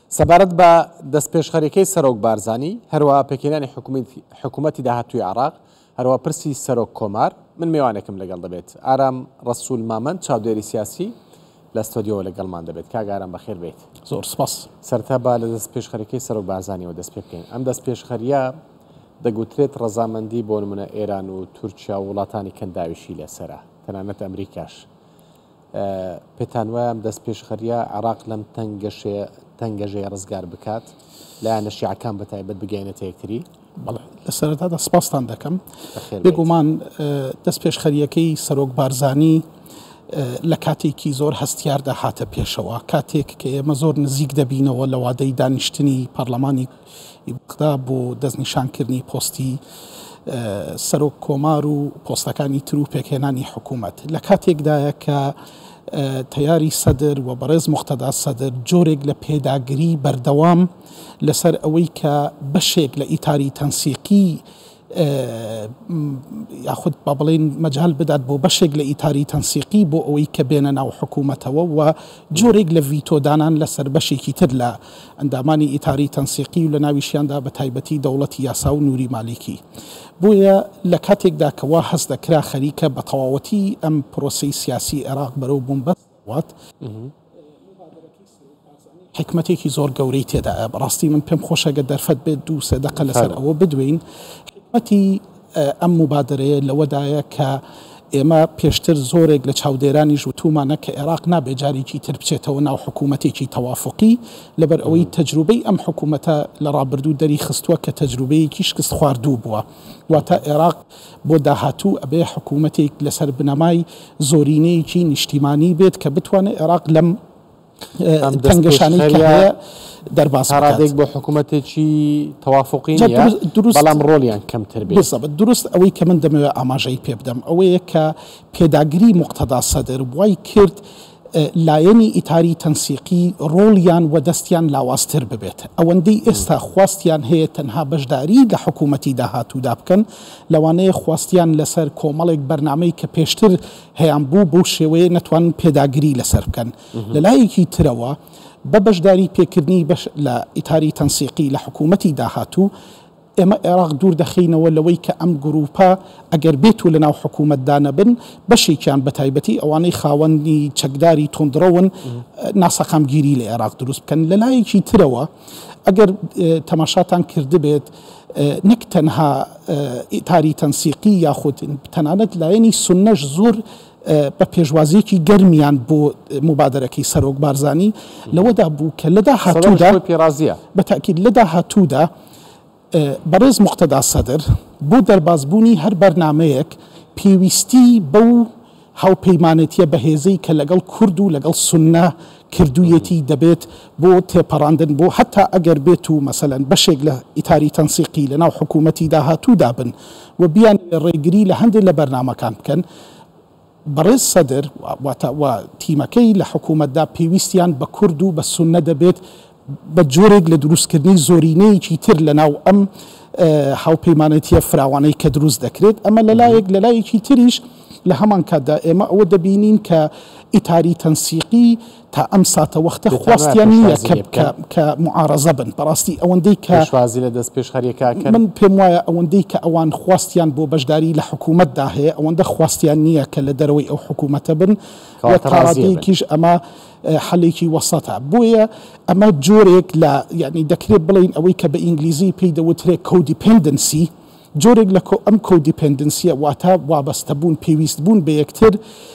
سەبارەت بە دەستپێشخەریەکەی سەرۆک بارزانی هەروەها پێکهێنانی حکوومەتی داهاتووی عێراق هەروەها پرسی سەرۆک کۆمار من میوانێکم لەگەڵ دەبێت ئارام ڕەسوول مامەند چاودێری سیاسی لە ستۆدیۆوە لەگەڵمان دەبێت کاگارم بەخێر بێت. زۆر سپاس. سەرەتا با لە دەستپێشخەریەکەی سەرۆک بارزانیەوە دەست پێ بکەین. ئەم دەستپێشخەریە دەگوترێت ڕەزامەندی بۆ نمونە ئێران و تورکیا و وڵاتانی کەنداویشی لەسەرە تەنانەت ئەمریکاش. پێتان وایە ئەم دەستپێشخەریە عێراق لەم تەنگەژەیە ڕزگار بکات لایەنە شیعەکان بەتایبەت بگەێنێتە یەکتری؟ بەڵێ لە سەرەتادا سپاستان دەکەم. بێگومان دەستپێشخەریەکەی سەرۆک بارزانی لە کاتێکی زۆر هەستیاردا هاتە پێشەوە، کاتێک کە ئێمە زۆر نزیک دەبینەوە لە وادەی دانیشتنی پەرلەمانی بغدا بۆ دەستنیشانکردنی پۆستی سەرۆک کۆمار و پۆستەکانی تر و پێکهێنانی حکوومەت لە کاتێکدایە کە تەیاری سەدر و بەڕێز موقتەدا سەدر جۆرێک لە پێداگری بەردەوام لەسەر ئەوەی کە بەشێک لە ئیتاری تەنسیقی یاخود با بڵێن مەجال بدات بۆ بەشێک لە ئیتاری تەنسیقی بۆ ئەوەی کە بێنە ناو حکوومەتەوە و جۆرێک لە ڤیتۆدانان لەسەر بەشێکی تر لە ئەندامانی ئیتاری تەنسیقی و لە ناویشیاندا بە تایبەتی دەوڵەتی یاسا و نووری مالیکی. بۆیە لە کاتێکدا کەوا هەست دەکرا خەریکە بە تەواوەتی ئەم پرۆسەی سیاسی عێراق بەرەو بوون بەوات حکمتێکی زۆر گەورەی تێدایە. بەڕاستی من پێم خۆشەگە دەرفەت بێت 2-3 دقە لەسەر ئەوە بدوین. حکمەتی ئەم مبادرەیە لەوەدایە کە ئێمە پێشتر زۆرێک لە چاودێرانی ژووتومانە کە عێراق نابێ جارێکی تر بچێتەوە ناو حکوومەتێکی تەوافقی لەبەر ئەوەی تەجروبەی ئەم حکوومەتە لە ڕابردوو دەری خستووە کە تەجروبەیەکی شکست خواردوو بووە. واتە عێراق بۆ داهاتوو ئەبێ حکوومەتێک لەسەر بنەمای زۆرینەیەکی نیشتیمانی بێت کە بتوانێت عێراق لەم تەنگەشانەی کە هەیە دەرباس بکات بۆ حکوومەتێکی تەوافقی بەڵام ڕۆلیان کەمتر بێت. دروست ئەوەی کە من دەمەوێت ئاماژەی پێ بدەم ئەوەیە کە پێداگری موقتەدا سەدر وای کرد لایەنی ئیتاری تەنسیقی ڕۆڵیان و دەستیان لاوازتر ببێت. ئەوەندەی ئێستا خواستیان هەیە تەنها بەشداری لە حکوومەتی داهاتوودا بکەن، لەوانەیە خواستیان لەسەر کۆمەڵێک بەرنامەی کە پێشتر هەیان بوو بۆ شێوەیە نەتوانن پێداگری لەسەر بکەن. لە لایەکی ترەوە بە بەشداری پێکردنی لە ئیتاری تەنسیقی لە حکوومەتی داهاتوو ئێمە عێراق دوور دەخینەوە لەوەی کە ئەم گروپە ئەگەر بێت و لە ناو حکوومەتدا نەبن بەشێکیان بە تایبەتی ئەوانەی خاوەنی چەکداری تۆندڕەون ناسەقامگیری لە عێراق دروست بکەن. لە لایەکی ترەوە ئەگەر تەماشاتان کردبێت نەک تەنها ئیتاری تەنسیقی یاخود تەنانەت لایەنی سونەش زۆر بە پێشوازیەکی گەرمیان بۆ مبادرەکەی سەرۆک بارزانی لەوەدا بوو کە لە داهاتوودا بە تاکید لە داهاتوودا بەڕێز موقتەدا سەدر بۆ دەربازبوونی هەر بەرنامەیەک پێویستی بەو هاوپەیمانەتیە بەهێزەی کە لەگەڵ کورد و لەگەڵ سونە کردوویەتی دەبێت بۆ تێپەڕاندن بۆ حتا ئەگەر بێت و مەسەلەن بەشێک لە ئیتاری تەنسیقی لە ناو حکوومەتی داهاتوودا بن و بیان ڕێگری لە هەندێک لە بەرنامەکان بکەن. بەڕێز سەدر و تیمەکەی لە حکوومەتدا پێویستیان بە کورد و بە سونە دەبێت بە جۆرێک لە دروستکردنی زۆرینەیەکی تر لە ناو ئەم هاوپەیمانەتیە فراوانەی کە دروست دەکرێت. ئەمە لە لایەکی تریش لە هەمان کاتدا ئێمە ئەوە دەبینین کە ئیتاری تەنسیقی تا ئەم ساتە وەختە خواستیان نییە کە معارەزە بن. بەڕاستی ئەوەندەی کە پێشوازی لە دەستپێشخەریەکە من پێم وایە ئەوەندەی کە ئەوان خواستیان بۆ بەشداری لە حکوومەتدا هەیە ئەوەندە خواستیان نییە کە لە دەرەوەی ئەو حکوومەتە بن و تاڕاتەیەکیش ئەمە حەلێکی وەسەتە. بۆیە ئەمە جۆرێک لە یعنی دەکرێت بڵین ئەوەی کە بە ئینگلیزی پێی دەوترێت کۆدیپندنسی جۆرێک لە ئەم کۆدیپندنسیە واتە وابەستەبوون پێویستبوون بە یەکتر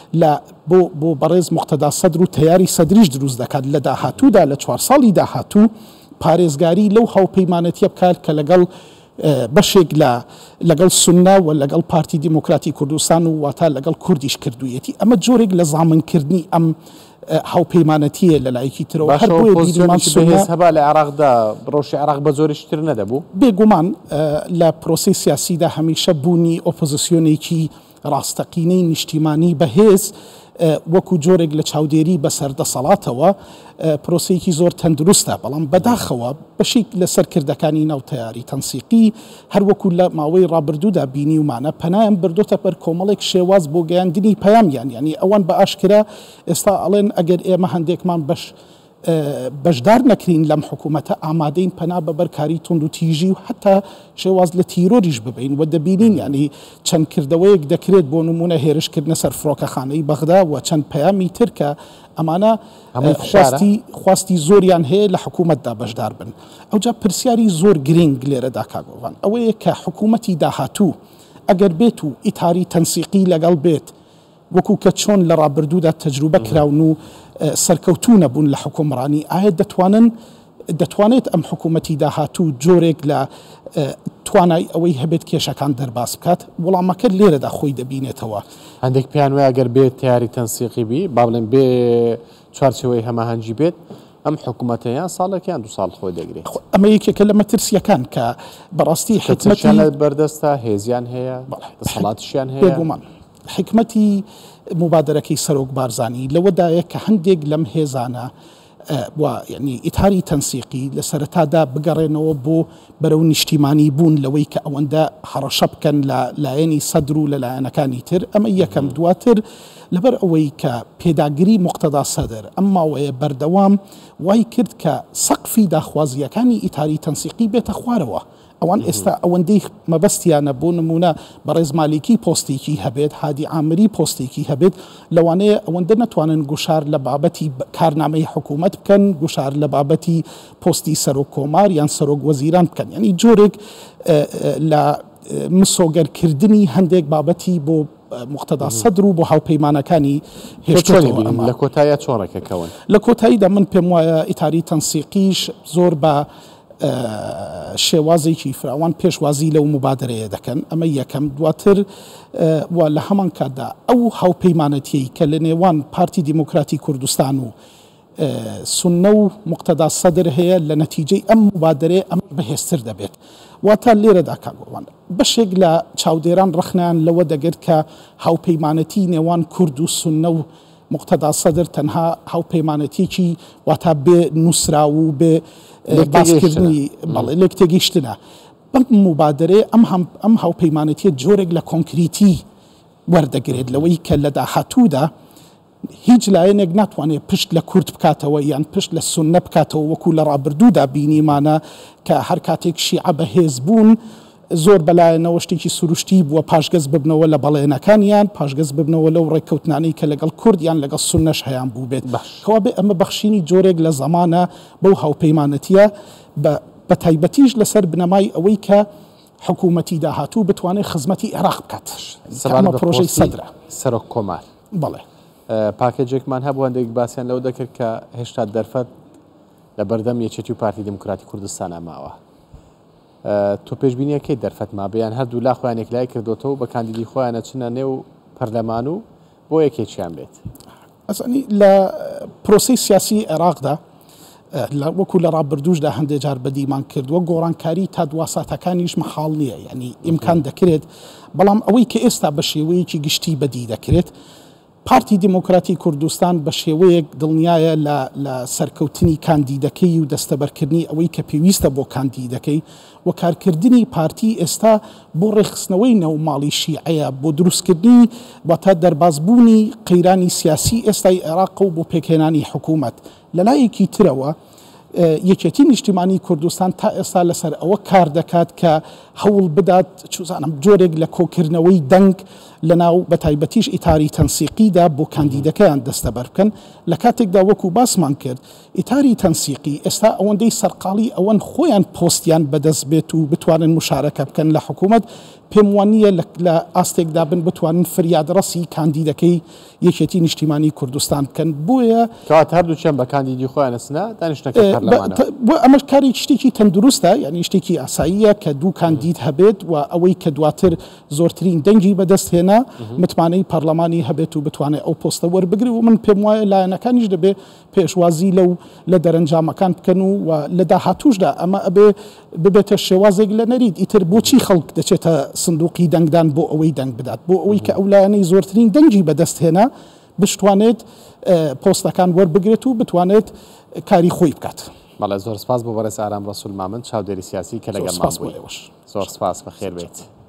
بۆ بەڕێز موقتەدا سەدر و تەیاری سەدریش دروست دەکات لە داهاتوودا لە 4 ساڵی داهاتوو پارێزگاری لەو هاوپەیمانەتیە بکات کە لەگەڵ بەشێک لەگەڵ سونە و لەگەڵ پارتی دیموکراتی کوردستان و واتە لەگەڵ کوردیش کردوویەتی. ئەمە جۆرێک لە زامنکردنی ئەم هاوپەیمانەتیە لە لایەکی ترەوە هەر هەبا لە عێراقدا ڕۆژی عێراق بە زۆریشتر نەدەبوو. بێگومان لە پرۆسی سیاسیدا هەمیشە بوونی ئۆپۆزیسیۆنێکی ڕاستەقینەی نیشتیمانی بەهێز وەکو جۆرێک لە چاودێری بەسەر دەسەڵاتەوە پرۆسەیەکی زۆر تەندروستە، بەڵام بەداخەوە بەشێک لە سەرکردەکانی ناو تەیاری تەنسیقی هەروەکو لە ماوەی ڕابردوودا بینی ومانە پەنایان بردۆتە بەر کۆمەڵێک شێواز بۆ گەیاندنی پەیامیان. یعنی ئەوان بە ئاشکرا ئێستا ئەڵێن ئەگەر ئێمە هەندێکمان بەش بەشدار نەکرین لەم حکوومەتە ئامادەین پەنا بە بەرکاری تونند و تیژی و حتا شێواز لە تیرۆریش ببین و دەبینین ینی چەند کردەوەیەک دەکرێت بۆ نمونە هێرشکردنە سەر فڕۆکەخانەی بەغدا و چەند پەیامی تر کە ئەمانە خواستی زۆریان هەیە لە حکوومەتدا بەشدار بن. ئەوجا پرسیاری زۆر گرنگ لێرەدا کاگۆڤان ئەوەیە کە حکوومەتی داهاتوو ئەگەر بێت و ئیتاری تەنسیقی لەگەڵ بێت وەکو کە چۆن لە ڕابردوودا تەجروبە کراون و سەرکەوتو نەبوون لە حکومڕانی ئایا دەتوانێت ئەم حکوومەتی داهاتوو جۆرێک لە توانای ئەوەی هەبێت کێشەکان دەرباس بکات؟ وەڵامەکە لێرەدا خۆی دەبینێتەوە. هەندێک پیان وایە ئەگەر بێت تیاری تەنسیقی بی با بڵێن بێ چوارچەوەی هەماهەنگی بێت ئەم حکوومەتەیان ساڵێکیان دو ساڵ خۆی دەگرێت. ئەمە یەکێکە لە مەترسیەکان کە بەڕاستی حکومەتیان بەردەستە هێزیان هەیە دەسەڵاتیشیان هەیە. بێگومان حکمەتی مبادرەکەی سەرۆک بارزانانی لەوەدایە کە هەندێک لەم هێزانە ینی ئیتاری تەنسیقی لە سەرەتادا بگەڕێنەوە بۆ بەرەو نیشتیمانی بوون لەوەی کە ئەوەندە هەڕەشە بکەن لە لایەنی سەدر و لە لایەنەکانی تر. ئەمە یەکەم. دواتر لەبەر ئەوەی کە پێداگیری مقتەدا سەدر ئەم ماوەیە بەردەوام وای کرد کە سەقفی داخوازیەکانی ئیتاری تەنسیقی بێتە خوارەوە. ئەوان ئێستا ئەوەندەی مەبەستیانە بۆ نمونە بەڕێز مالیکی پۆستێکی هەبێت، هادی عامری پۆستێکی هەبێت، لەوانەیە ئەوەندە نەتوانن گوشار لە بابەتی کارنامەی حکوومەت بکەن، گوشار لە بابەتی پۆستی سەرۆک کۆمار یان سەرۆک وەزیران بکەن. ینی جۆرێک لە مسۆگەرکردنی هەندێک بابەتی بۆ مقتەدا سەدر و بۆ هاوپەیمانەکانی هێشتۆتەوە. لە کۆتاییە چۆنەکەکەون لە کۆتاییدا من پێم وایە ئیتاری تەنسیقیش زۆر بە شێوازێکی فراوان پێشوازی لەو مبادرەیە دەکەن. ئەمە یەکەم. دواتر لە هەمان کاتدا ئەو هاوپەیمانەتی کە لە نێوان پارتی دیموکراتی کوردستان و سونە و مقتەدا سەدر هەیە لە نەتیجەی ئەم مبادرەیە ئەم بەهێزتر دەبێت. واتە لێرەدا کاگۆوان بەشێک لە چاودێران ڕخنیان لەوە دەگرت کە هاوپەیمانەتی نێوان کورد و سونە و مقتەدا سەدر تەنها هاوپەیمانەتێکی واتە بێ نووسرا و بێ باسکردنی لێک تێگەیشتنە. بەم مبادرێ ئەم هاوپەیمانەتیە جۆرێک لە کۆنکریتی وەردەگرێت لەوەی کە لە داهاتوودا هیچ لایەنێک ناتوانێت پشت لە کورد بکاتەوە یان پشت لە سونە بکاتەوە وەکو لە ڕابردوودا بینیمانە کە هەر کاتێک شیعە بەهێز بوون زۆر بەلایەنەوە شتێکی سروشتی بووە پاشگەز ببنەوە لە بەڵێنەکانیان، پاشگەز ببنەوە لەو ڕێککەوتنانەی کە لەگەڵ کوردیان لەگەڵ سونەش هەیان بوو بێت. کەوا بێ ئەمە بەخشینی جۆرێک لە زەمانە بەو هاوپەیمانەتیە بە تایبەتیش لەسەر بنەمای ئەوەی کە حکوومەتی داهاتوو بتوانێت خزمەتی عێراق بکات. ئەمە پرۆژەی سەدرە سەرۆک کۆمار. بەڵێ پاکێجێکمان هەبوو هەندێک باسییان لەو دەکرد کە هێشتا دەرفەت لە بەردەم یەکێتی و پارتی دیموکراتی کوردستانە ماوە. تۆ پێشبینیەکەی دەرفەت ما بەیان هەردوو لا خۆیان یەکلای کردوتەوە بە کاندیدی خۆیانە چنە نێو پەرلەمان و بۆ یەکێکیان بێت. ئەزانی لە پرۆسی سیاسی عێراقدا وەکو لە ڕابردووشدا هەندێک جار بەدیمان کردووە گۆڕانکاری تا دواساتەکانیش مەحاڵ نییە، ینی ئیمکان دەکرێت، بەڵام ئەوەی کە ئێستا بە شێوەیەکی گشتی بەدی دەکرێت پارتی دیموکراتی کوردستان بە شێوەیەک دڵنیایە لە سەرکەوتنی کاندیدەکەی و دەستەبەرکردنی ئەوەی کە پێویستە بۆ کاندیدەکەی و کارکردنی پارتی ئێستا بۆ ڕێخستنەوەی نەوماڵی شیعەیە بۆ دروستکردنی واتە دەربازبوونی قەیرانی سیاسی ئێستای عێراق و بۆ پێکهێنانی حکوومەت. لەلایەکی ترەوە یەکێتی نیشتیمانی کوردستان تا ئێستا لەسەر ئەوە کار دەکات کە هەوڵ بدات چوزانم جۆرێک لە کۆکردنەوەی دەنگ لەناو بە تایبەتیش ئیتاری تەنسیقیدا بۆ کاندیدەکەیان دەستەبەر بکەن. لە کاتێکدا وەکو باسمان کرد ئیتاری تەنسیقی ئێستا ئەوەندەی سەرقاڵی ئەوەن خۆیان پۆستیان بەدەست بێت و بتوانن مشارەکە بکەن لە حکوومەت پێم وانە لە ئاستێکدا بن بتوانن فریادڕەسی کاندیدەکەی یەکێتی نیشتیمانی کوردستان بکەن. بۆیە کات هەردووچەند بە کاندیدی خۆیان نسنە دانیشتەکە پەرلەمانەوە. بۆ ئەمە کارێکی شتێکی تەندروستە، یعنی شتێکی ئاساییە کە دوو کاندید هەبێت و ئەوەی کە دواتر زۆرترین دەنگی بەدەست هێنا متمانەی پەرلەمانی هەبێت و بتوانێت ئەو پۆستە وەربگری و من پێم وایە لایەنەکانیش دەبێت پێشوازی لە دەرەنجامەکان بکەن و لە داهاتووشدا ئەمە ئەبێ ببێتە شێوازێک لە نەرید ئیتر بۆچی خەڵک دەچێتە سندوقی دەنگدان بۆ ئەوەی دەنگ بدات، بۆ ئەوەی کە ئەو لایەنەی زۆرترین دەنگی بەدەست هێنا بتوانێت پۆستەکان وەربگرێت و بتوانێت کاری خۆی بکات. بەڵێ زۆر سپاس بۆ بەڕێز ئارام ڕەسوول مامن چاودێری سیاسی کە لەگەڵمان بووی. زۆر سپاس بەخێر بێت.